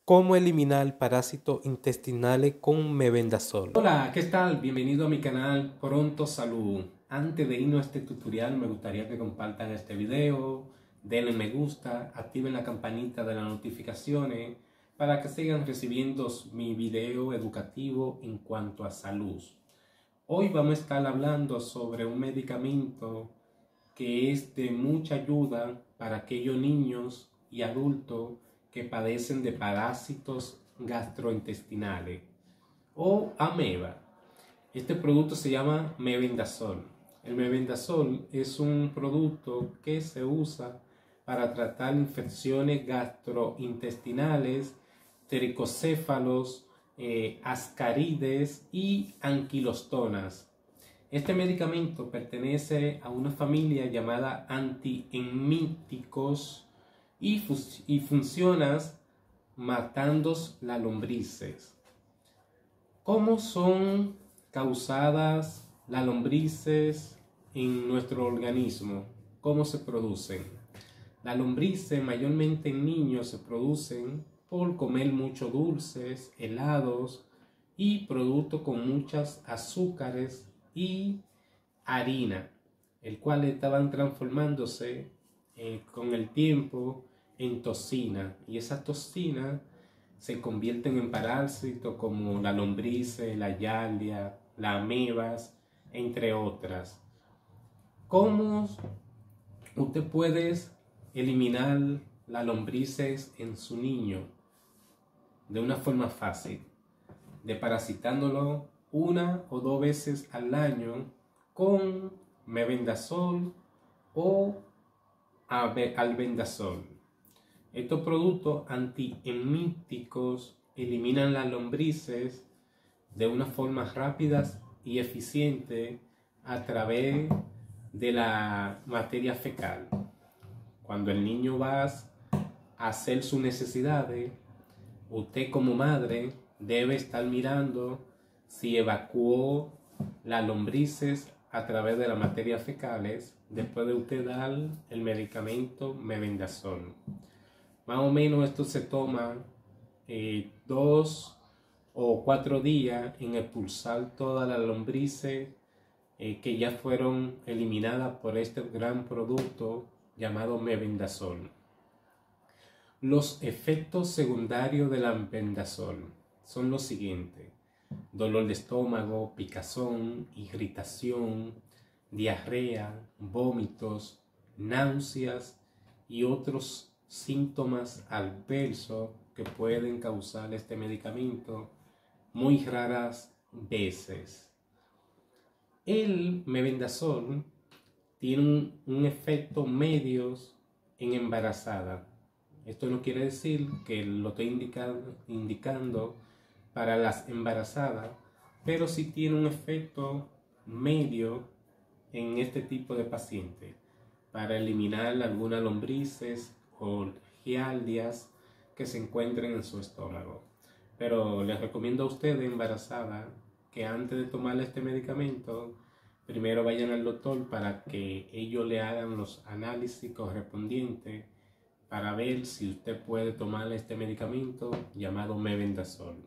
¿Cómo eliminar parásitos intestinales con mebendazol? Hola, ¿qué tal? Bienvenido a mi canal Pronto Salud. Antes de irnos a este tutorial me gustaría que compartan este video, denle me gusta, activen la campanita de las notificaciones para que sigan recibiendo mi video educativo en cuanto a salud. Hoy vamos a estar hablando sobre un medicamento que es de mucha ayuda para aquellos niños y adultos que padecen de parásitos gastrointestinales o ameba. Este producto se llama mebendazol. El mebendazol es un producto que se usa para tratar infecciones gastrointestinales, tricocéfalos, ascarides y anquilostonas. Este medicamento pertenece a una familia llamada antiemíticos y funciona matando las lombrices. ¿Cómo son causadas las lombrices en nuestro organismo? ¿Cómo se producen? Las lombrices mayormente en niños se producen por comer muchos dulces, helados y productos con muchas azúcares y harina, el cual estaban transformándose con el tiempo en toxina, y esas toxinas se convierten en parásitos como la lombrices, la yardia, las amebas, entre otras. ¿Cómo usted puede eliminar las lombrices en su niño? De una forma fácil, desparasitándolo 1 o 2 veces al año con mebendazol o albendazol. Estos productos antiemíticos eliminan las lombrices de una forma rápida y eficiente a través de la materia fecal. Cuando el niño va a hacer sus necesidades, usted como madre debe estar mirando si evacuó las lombrices a través de las materias fecales después de usted dar el medicamento mebendazol. Más o menos esto se toma 2 o 4 días en expulsar todas las lombrices que ya fueron eliminadas por este gran producto llamado mebendazol. Los efectos secundarios del mebendazol son los siguientes: dolor de estómago, picazón, irritación, diarrea, vómitos, náuseas y otros síntomas adversos que pueden causar este medicamento muy raras veces. El mebendazol tiene un efecto medio en embarazada. Esto no quiere decir que lo estoy indicando para las embarazadas, pero sí tiene un efecto medio en este tipo de pacientes para eliminar algunas lombrices o giardias que se encuentren en su estómago. Pero les recomiendo a ustedes embarazadas que antes de tomar este medicamento primero vayan al doctor para que ellos le hagan los análisis correspondientes para ver si usted puede tomar este medicamento llamado mebendazol.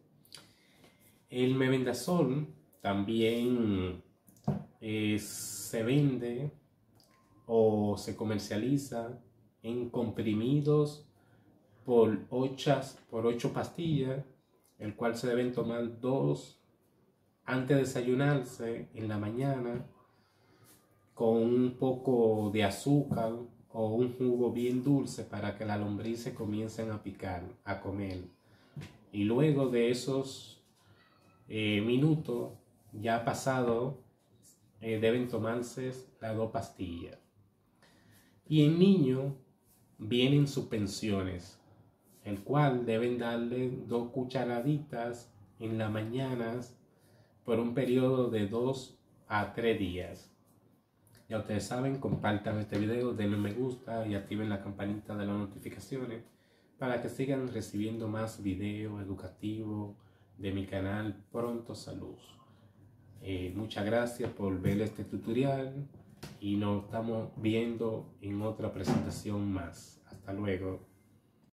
El mebendazol también se vende o se comercializa en comprimidos por 8 pastillas, el cual se deben tomar 2 antes de desayunarse en la mañana con un poco de azúcar o un jugo bien dulce para que las lombrices comiencen a picar, a comer. Y luego de esos minutos ya pasado deben tomarse las 2 pastillas. Y en niños vienen suspensiones, el cual deben darle 2 cucharaditas en las mañanas por un periodo de 2 a 3 días. Ya ustedes saben, compartan este video, denle me gusta y activen la campanita de las notificaciones para que sigan recibiendo más videos educativos de mi canal Pronto Salud. Muchas gracias por ver este tutorial y nos estamos viendo en otra presentación más. Hasta luego.